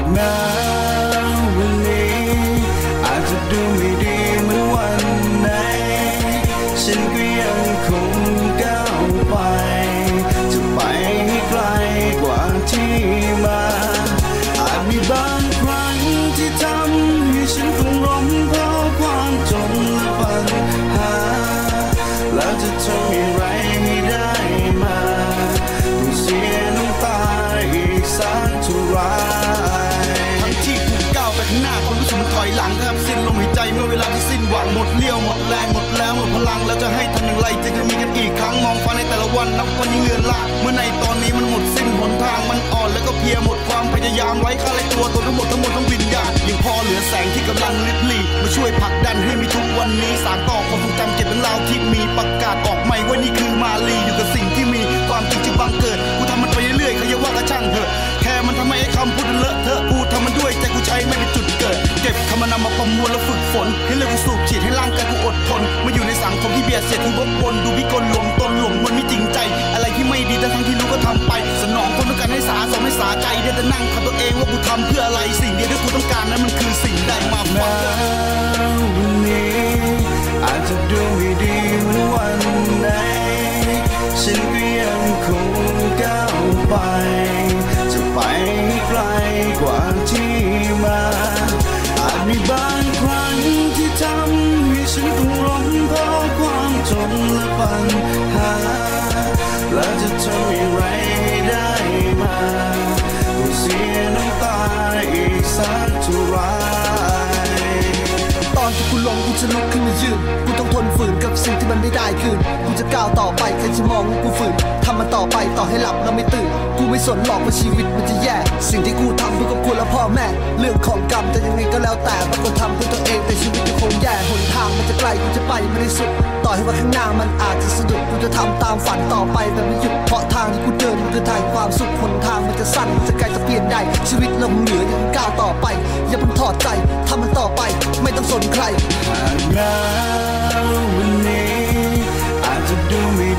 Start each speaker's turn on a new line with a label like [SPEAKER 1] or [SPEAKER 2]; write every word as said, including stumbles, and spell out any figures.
[SPEAKER 1] แม้วันนี้อาจจะดูไม่ดีเหมือนวันไหนฉันก็ยังคงก้าวไปจะไปให้ไกลกว่าที่มาอาจมีบางครั้งที่ทำให้ฉันต้องล้มเพราะความจนและปัญหาแล้วจะทำอย่างไรให้ได้มาต้องเสียน้ำตาอีกสักเท่าไรทั้งที่กูก้าวไปข้างหน้าความรู้สึกมันถอยหลังแทบสิ้นลมหายใจเมื่อเวลาที่สิ้นหวังหมดเลี้ยวหมดแรงหมดแล้วหมดพลังแล้วจะให้ทำอย่างไรจะจะมีกันอีกครั้งมองฟ้าในแต่ละวันนับวันยิ่งเลือนลางเมื่อในตอนนี้มันหมดสิ้นหนทางมันอ่อนแล้วก็เพียหมดความพยายามไร้ค่าไรตัวตนทั้งหมดทั้งหมดทั้งวิญญาณยังพอเหลือแสงที่กำลังลิบลี่มาช่วยผลักดันให้มีทุกวันนี้สานต่อความทรงจำเก็บเป็นราวที่มีประกาศออกใหม่ว่านี่คือมาลีอยู่กับสิ่งที่มีความจริงจะบังเกิดกูทำมันไปเรื่อยๆใครจะว่าก็ช่างเถอะแค่มันทำไมไอ้คำพูดเลอะเทอะกูทำมันด้วยใจกูใช้ไม่เป็นจุดเกิดเก็บคำนำมาประมวลแล้วฝึกฝนให้เลือดกูสูบฉีดให้ร่างกายกูอดทนมาอยู่ในสังคมที่เบียดเสียดกูวกวนดูพิกลหลงตนหลงมันไม่จริงใจอะไรที่ไม่ดีแต่ทั้งที่รู้ก็ทำไปสนองคนต้องการให้สาสมให้สาใจเดี๋ยวจะนั่งขัดตัวเองว่ากูทำเพื่ออะไรสิ่งเดียวที่กูต้องการนั้นมันคือสิ่งใดมาฟังวันนี้อาจจะดูไม่ดีเหมือนวันไหนฉันก็ยังคงก้าวไปจะไปให้ไกลกว่าที่มาอาจมีบางครั้งที่ทำให้ฉันต้องล้มเพราะความจนและปัญหาและจะทำอย่างไรให้ได้มาต้องเสียน้ำตาอีกสักเท่าไรตอนที่กูลงกูจะลุกขึ้นมายืนกูต้องทนฝืนกับสิ่งที่มันไม่ได้คืนกูจะก้าวต่อไปใครจะมองว่ากูฝืนทำมันต่อไปต่อให้หลับแล้วไม่ตื่นกูไม่สนหรอกว่าชีวิตมันจะแย่สิ่งที่กูทำเพื่อครอบครัวและพ่อแม่เรื่องของกรรมจะยังไงก็แล้วแต่บางคนทำเพื่อตัวเองแต่ชีวิตยังคงแย่หนทางมันจะไกลกูจะไปไม่ได้สุดต่อให้ว่าข้างหน้ามันอาจจะสะดุดกูจะทำตามฝันต่อไปแบบไม่หยุดเพราะทางที่กูเดินมันคือทางความสุขหนทางมันจะสั้นมันจะไกลจะเปลี่ยนได้ชีวิตเราเหนือยังก้าวต่อไปอย่าเพิ่งถอดใจทำมันต่อไปไม่ต้องสนใครหากแม้วันนี้อาจจะดูไม่